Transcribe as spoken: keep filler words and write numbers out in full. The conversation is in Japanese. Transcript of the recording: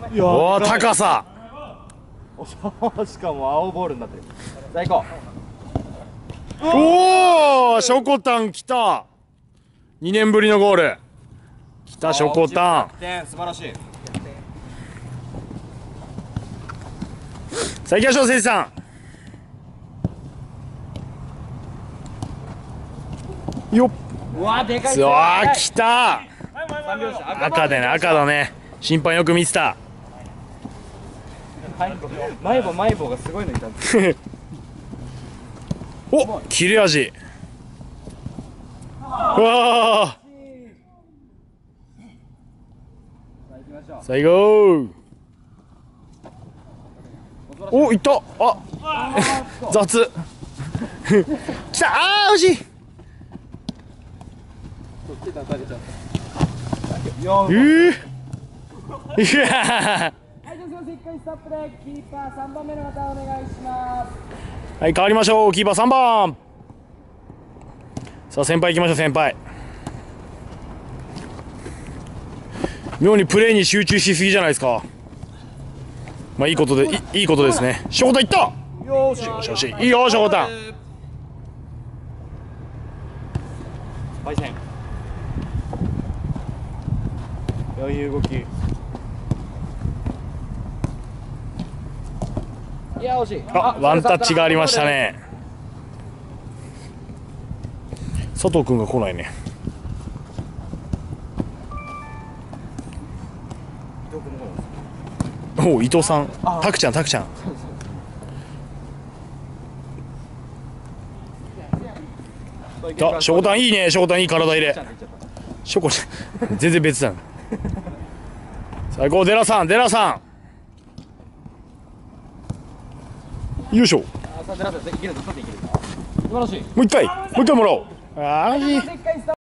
おお、高さ。 しかも青ボールになってる。さあ行こう。 おお、ショコタン来た。にねんぶりのゴール。来たショコタン。 点素晴らしい。 さあ行きましょう、せいじさん。よっ。 うわでかい。 うわー、来た。 三拍子赤だね、赤だね。審判よく見てた。 前棒前棒がすごいのいたんです。 お、切れ味。うわー。さあ行こう。お、いった。あ、雑。来た。あー、惜しい。えー、いやはい、じゃあすいません、一回ストップでキーパーさんばんめの方お願いします。 はい、変わりましょう。キーパーさんばん。さあ先輩行きましょう、先輩。妙にプレーに集中しすぎじゃないですか。まあいいことで、いいいことですね。ショコタンいった。 よーしよしよし、いいよショコタン。 パイセン。余裕動き。いや惜しい。 あ、ワンタッチがありましたね。佐藤君が来ないね。おお、伊藤さん、タクちゃん、タクちゃん。あ、ショコタンいいね、ショコタンいい体入れ。ショコちゃん、全然別だ。最高、デラさん、デラさん。よいしょ。もあ、さあ、出らせていけるぞ、取っていける。素晴らしい。 う一回、もう一回もらおう。ああ、いい。